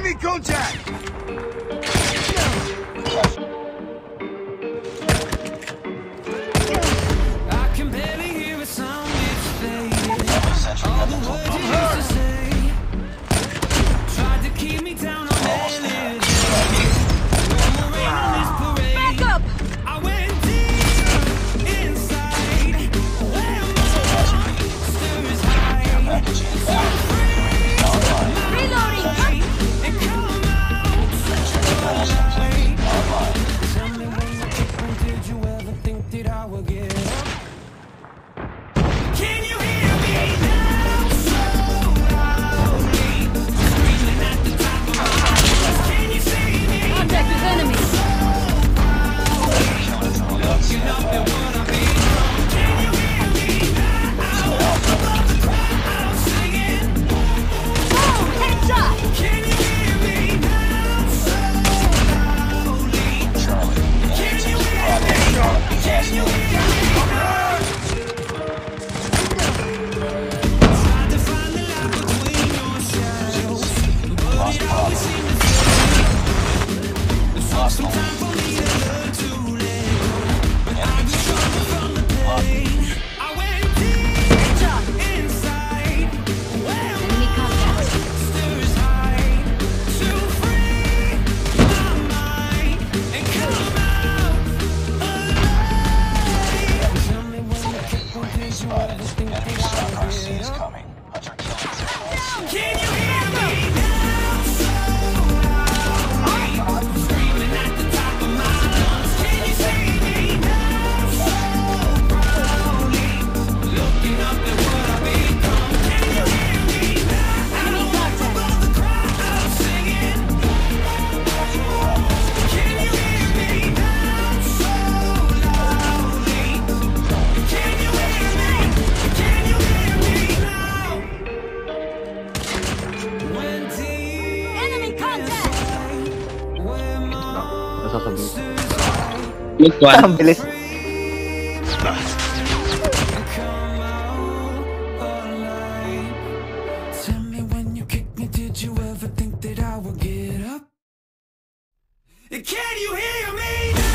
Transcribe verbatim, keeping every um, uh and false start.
Enemy contact! I can barely hear a sound, it's fading. All the words you used to say tried to keep me down on that list. No more rain on this parade. Back up! I went deep inside where my stirs high. So free Reloading! and come out alive. Tell me when you kick me, did you ever think that I would get up? Can you hear me now? So loudly, screaming at the top of my lungs. Can you see me? Contact with enemy! Looking up at what I become. Can you hear me now? Above the crowd singing. Boom! Headshot! Can you hear me now? So loudly. Can you hear me? Can you hear me now? Tried to find the light between your shadows, but it always seemed to fail. It took some time for me to learn to let go, but I was stronger from the pain. I went deep Headshot! inside where Enemy contact! stirs high to free my mind and come out alive. Tell me when you kick me, did you ever think that I would get up? Can you hear me now? So loudly, screaming at the top of my lungs. Can you see me now? So proudly, looking up at what I become. Can you hear me now? Enemy contact! Above the crowd singing. Can you hear me now? So loudly. Can you hear me? Can you hear me now? When deep Enemy contact! where monsters Look one. Ang bilis. come out alive. Tell me when you kick me, did you ever think that I would get up? Can you hear me?